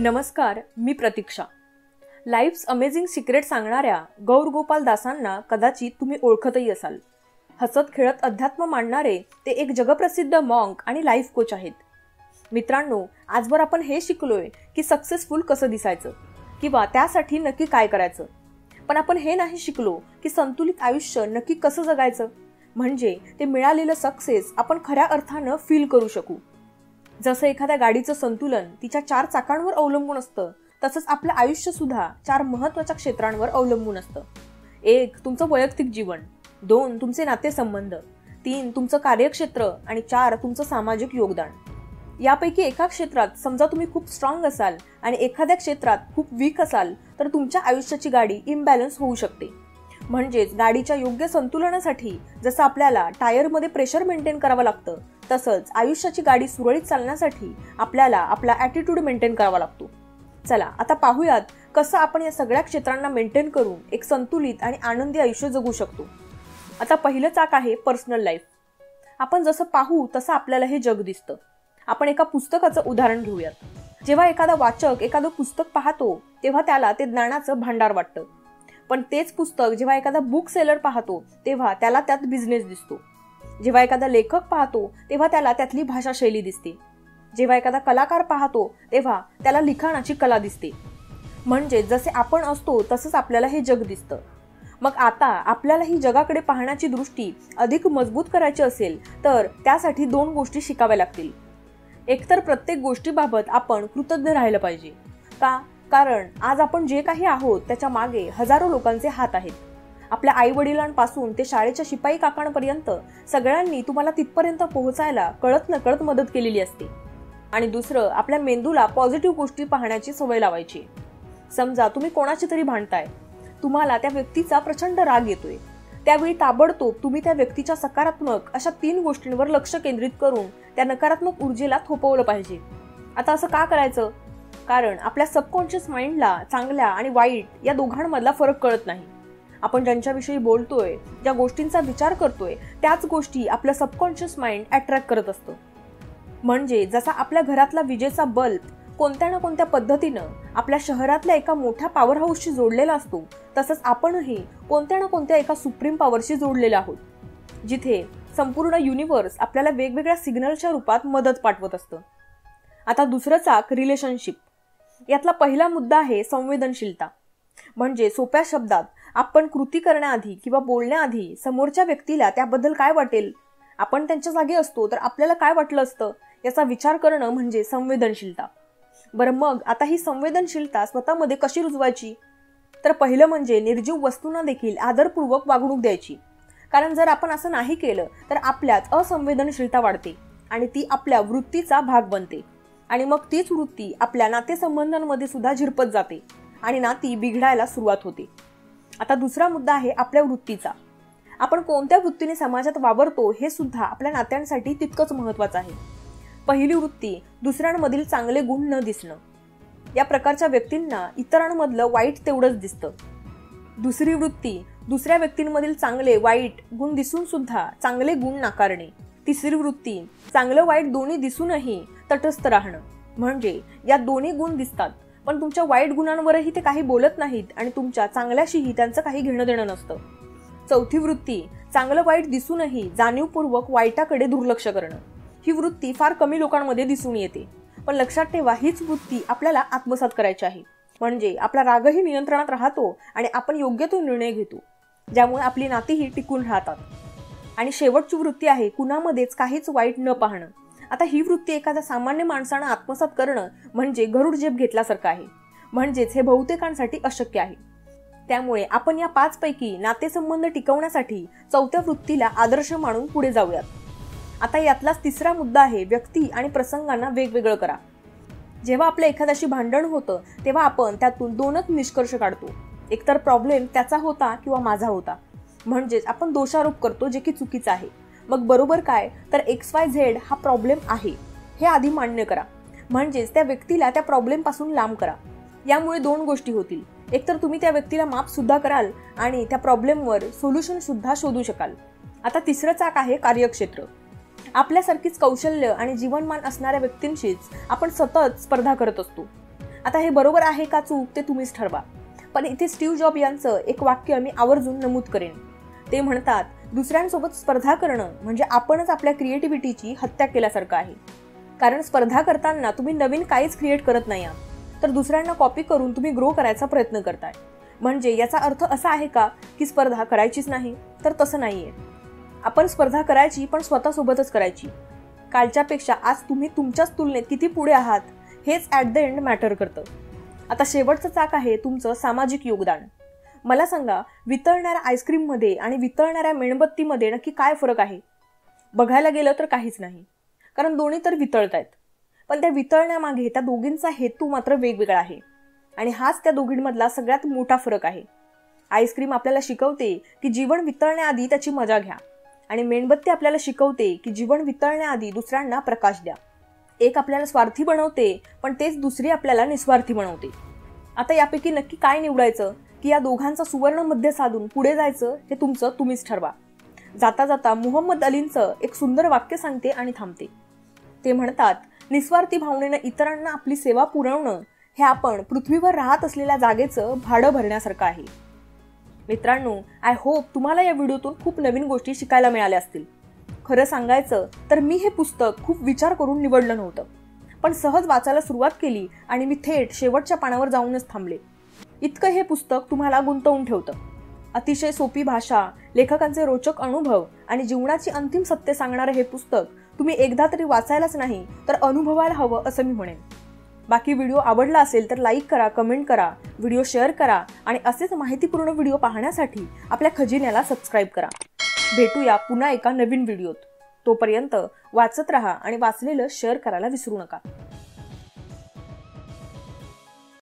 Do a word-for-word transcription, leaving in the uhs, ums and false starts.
नमस्कार, मी Pratiksha. Life's amazing secret सांगणाऱ्या गौर गोपाल दासांना कदाचित तुम्ही ओळखतही असाल. हसत खेळत अध्यात्म मांडणारे ते एक जगप्रसिद्ध मॉन्क आणि लाईफ कोच आहेत. मित्रांनो, आजवर आपण हे शिकलोय की सक्सेसफुल कसं दिसायचं किंवा त्यासाठी नक्की काय करायचं. पण आपण हे नाही शिकलो की संतुलित आयुष्य नक्की कसं जगायचं, म्हणजे ते मिळालेलं सक्सेस आपण खऱ्या अर्थानं फील करू शकू. जसं एखाद्या गाडीचं संतुलन तिच्या चार चाकांवर अवलंबून असतं, तसंच आपलं आयुष्य सुद्धा चार महत्त्वाच्या क्षेत्रांवर अवलंबून असतं. एक, तुमचं वैयक्तिक जीवन. दोन, तुमचे नातेसंबंध. तीन, तुमचं कार्यक्षेत्र. आणि चार, तुमचं सामाजिक योगदान. यापैकी एका क्षेत्रात समजा तुम्ही खूप स्ट्रॉंग असाल आणि एखाद्या क्षेत्रात खूप वीक असाल तर तुमच्या आयुष्याची गाडी इम्बॅलन्स होऊ शकते. म्हणजेच गाडीच्या योग्य संतुलनासाठी जसं आपल्याला टायरमध्ये प्रेशर मेंटेन करावं लागतं, तसंच आयुष्याची गाडी सुरळीत चालण्यासाठी आपल्याला आपला ॲटिट्यूड मेंटेन करावा लागतो. चला आता पाहूयात कसं आपण या सगळ्या क्षेत्रांना मेंटेन करून एक संतुलित आणि आनंदी आयुष्य जगू शकतो. आता पहिलं चाक आहे पर्सनल लाईफ. आपण जसं पाहू तसं आपल्याला हे जग दिसतं. आपण एका पुस्तकाचं उदाहरण घेऊयात. जेव्हा एखादा वाचक एखादं पुस्तक पाहतो तेव्हा त्याला ते ज्ञानाचं भांडार वाटतं. पण तेच पुस्तक जेव्हा एखादा बुक सेलर पाहतो तेव्हा त्याला त्यात बिझनेस दिसतो. जेव्हा एखादा लेखक पाहतो तेव्हा त्याला त्यातली भाषाशैली दिसते. जेव्हा एखादा कलाकार पाहतो तेव्हा त्याला लिखाणाची कला दिसते. म्हणजे जसे आपण असतो तसंच आपल्याला हे जग दिसतं. मग आता आपल्याला ही जगाकडे पाहण्याची दृष्टी अधिक मजबूत करायची असेल तर त्यासाठी दोन गोष्टी शिकाव्या लागतील. एकतर प्रत्येक गोष्टीबाबत आपण कृतज्ञ राहिलं पाहिजे. का? कारण आज आपण जे काही आहोत त्याच्या मागे हजारो लोकांचे हात आहेत. आपल्या आई वडिलांपासून ते शाळेच्या शिपाई काकांपर्यंत सगळ्यांनी तुम्हाला तिथपर्यंत पोहोचायला कळत नकळत मदत केलेली असते. आणि दुसरं, आपल्या मेंदूला पॉझिटिव्ह गोष्टी पाहण्याची सवय लावायची. समजा तुम्ही कोणाची तरी भांडताय, तुम्हाला त्या व्यक्तीचा प्रचंड राग येतोय. त्यावेळी ताबडतोब तुम्ही त्या व्यक्तीच्या सकारात्मक अशा तीन गोष्टींवर लक्ष केंद्रित करून त्या नकारात्मक ऊर्जेला थोपवलं पाहिजे. आता असं का करायचं? कारण आपल्या सबकॉन्शियस माइंडला चांगल्या आणि वाईट या दोघांमधला फरक कळत नाही. आपण ज्यांच्याविषयी बोलतोय, ज्या गोष्टींचा विचार करतोय, त्याच गोष्टी आपलं सबकॉन्शियस माइंड अट्रॅक्ट करत असतं. म्हणजे जसा आपल्या घरातला विजेचा बल्ब कोणत्या ना कोणत्या पद्धतीनं आपल्या शहरातल्या एका मोठ्या पॉवर हाऊसशी जोडलेला असतो, तसंच आपणही कोणत्या ना कोणत्या एका सुप्रीम पॉवरशी जोडलेला आहोत, जिथे संपूर्ण युनिव्हर्स आपल्याला वेगवेगळ्या सिग्नलच्या रूपात मदत पाठवत असतं. आता दुसरं चाक रिलेशनशिप. यातला पहिला मुद्दा आहे संवेदनशीलता. म्हणजे सोप्या शब्दात आपण कृती करण्याआधी किंवा बोलण्याआधी समोरच्या व्यक्तीला त्याबद्दल काय वाटेल, आपण त्यांच्या जागी असतो तर आपल्याला काय वाटलं असतं याचा विचार करणं म्हणजे संवेदनशीलता. बरं, मग आता ही संवेदनशीलता स्वतःमध्ये कशी रुजवायची? तर पहिलं म्हणजे निर्जीव वस्तूंना देखील आदरपूर्वक वागणूक द्यायची. कारण जर आपण असं नाही केलं तर आपल्यात असंवेदनशीलता वाढते आणि ती आपल्या वृत्तीचा भाग बनते. आणि मग तीच वृत्ती आपल्या नातेसंबंधांमध्ये सुद्धा झिरपत जाते आणि नाती बिघडायला सुरुवात होते. आता दुसरा मुद्दा आहे आपल्या वृत्तीचा. आपण कोणत्या वृत्तीने समाजात वावरतो हे सुद्धा आपल्या नात्यांसाठी तितकंच महत्त्वाचं आहे. पहिली वृत्ती, दुसऱ्यांमधील चांगले गुण न दिसणं. या प्रकारच्या व्यक्तींना इतरांमधलं वाईट तेवढंच दिसतं. दुसरी वृत्ती, दुसऱ्या व्यक्तींमधील चांगले वाईट गुण दिसून सुद्धा चांगले गुण नाकारणे. तिसरी वृत्ती, चांगलं वाईट दोन्ही दिसूनही तटस्थ राहणं. म्हणजे या दोन्ही गुण दिसतात पण तुमच्या वाईट गुणांवरही ते काही बोलत नाहीत आणि तुमच्या चांगल्याशीही त्यांचं काही घेणं देणं नसतं. चौथी वृत्ती, चांगलं वाईट दिसूनही जाणीवपूर्वक वाईटाकडे दुर्लक्ष करणं. ही वृत्ती फार कमी लोकांमध्ये दिसून येते, पण लक्षात ठेवा हीच वृत्ती आपल्याला आत्मसात करायची आहे. म्हणजे आपला रागही नियंत्रणात राहतो आणि आपण योग्य तो निर्णय घेतो, ज्यामुळे आपली नातीही टिकून राहतात. आणि शेवटची वृत्ती आहे कुणामध्येच काहीच वाईट न पाहणं. आता ही वृत्ती एखाद्या सामान्य माणसानं आत्मसात करणं म्हणजे गरुड झेप घेतल्यासारखं आहे. म्हणजेच हे बहुतेकांसाठी अशक्य आहे. त्यामुळे आपण या पाच पैकी नातेसंबंध टिकवण्यासाठी चौथ्या वृत्तीला आदर्श मानून पुढे जाऊयात. आता यातलाच तिसरा मुद्दा आहे व्यक्ती आणि प्रसंगांना वेगवेगळं करा. जेव्हा आपल्या एखाद्याशी भांडण होतं तेव्हा आपण त्यातून दोनच निष्कर्ष काढतो. एकतर प्रॉब्लेम त्याचा होता किंवा माझा होता. म्हणजेच आपण दोषारोप करतो, जे की चुकीचं आहे. मग बरोबर काय? तर एक्स वाय झेड हा प्रॉब्लेम आहे हे आधी मान्य करा. म्हणजेच त्या व्यक्तीला त्या प्रॉब्लेम पासून लांब करा. यामुळे दोन गोष्टी होतील. एकतर तुम्ही त्या व्यक्तीला माफ सुद्धा कराल आणि त्या प्रॉब्लेमवर सोल्युशन सुद्धा शोधू शकाल. आता तिसरं चाक आहे कार्यक्षेत्र. आपल्यासारखीच कौशल्य आणि जीवनमान असणाऱ्या व्यक्तींशीच आपण सतत स्पर्धा करत असतो. आता हे बरोबर आहे का चूक ते तुम्हीच ठरवा, पण इथे स्टीव्ह जॉब यांचं एक वाक्य मी आवर्जून नमूद करेन. ते म्हणतात, दुसऱ्यांसोबत स्पर्धा करणं म्हणजे आपणच आपल्या क्रिएटिव्हिटीची हत्या केल्यासारखं आहे. कारण स्पर्धा करताना तुम्ही नवीन काहीच क्रिएट करत नाही आहात, तर दुसऱ्यांना कॉपी करून तुम्ही ग्रो करायचा प्रयत्न करताय. म्हणजे याचा अर्थ असा आहे का की स्पर्धा करायचीच नाही? तर तसं नाहीये. आपण स्पर्धा करायची, पण स्वतःसोबतच करायची. कालच्यापेक्षा आज तुम्ही तुमच्याच तुलनेत किती पुढे आहात हेच ॲट द एंड मॅटर करतं. आता शेवटचं चाक आहे तुमचं सामाजिक योगदान. मला सांगा, वितळणाऱ्या आईस्क्रीममध्ये आणि वितळणाऱ्या मेणबत्तीमध्ये नक्की काय फरक आहे? बघायला गेलं तर काहीच नाही, कारण दोन्ही तर वितळत आहेत. पण त्या वितळण्यामागे त्या दोघींचा हेतू मात्र वेगवेगळा आहे, आणि हाच त्या दोघींमधला सगळ्यात मोठा फरक आहे. आईस्क्रीम आपल्याला शिकवते की जीवन वितळण्याआधी त्याची मजा घ्या, आणि मेणबत्ती आपल्याला शिकवते की जीवन वितळण्याआधी दुसऱ्यांना प्रकाश द्या. एक आपल्याला स्वार्थी बनवते, पण तेच दुसरी आपल्याला निस्वार्थी बनवते. आता यापैकी नक्की काय निवडायचं, की या दोघांचा सुवर्ण मध्य साधून पुढे जायचं हे तुमचं तुम्हीच ठरवा. जाता जाता मुहम्मद अलींचं एक सुंदर वाक्य सांगते आणि थांबते. ते म्हणतात, निस्वार्थी भावनेनं इतरांना आपली सेवा पुरवणं हे आपण पृथ्वीवर राहत असलेल्या जागेचं भाडं भरण्यासारखं आहे. मित्रांनो, आय होप तुम्हाला या व्हिडिओतून खूप नवीन गोष्टी शिकायला मिळाल्या असतील. खरं सांगायचं तर मी हे पुस्तक खूप विचार करून निवडलं नव्हतं, पण सहज वाचायला सुरुवात केली आणि मी थेट शेवटच्या पानावर जाऊनच थांबले. इतकं हे पुस्तक तुम्हाला गुंतवून ठेवतं. अतिशय सोपी भाषा, लेखकांचे रोचक अनुभव आणि जीवनाची अंतिम सत्य सांगणारं हे पुस्तक तुम्ही एकदा तरी वाचायलाच नाही तर अनुभवायला हवं असं मी म्हणेन. बाकी व्हिडिओ आवडला असेल तर लाईक करा, कमेंट करा, व्हिडिओ शेअर करा आणि असेच माहितीपूर्ण व्हिडिओ पाहण्यासाठी आपल्या खजिन्याला सबस्क्राईब करा. भेटूया पुन्हा एका नवीन व्हिडिओत. तोपर्यंत वाचत राहा आणि वाचलेलं शेअर करायला विसरू नका.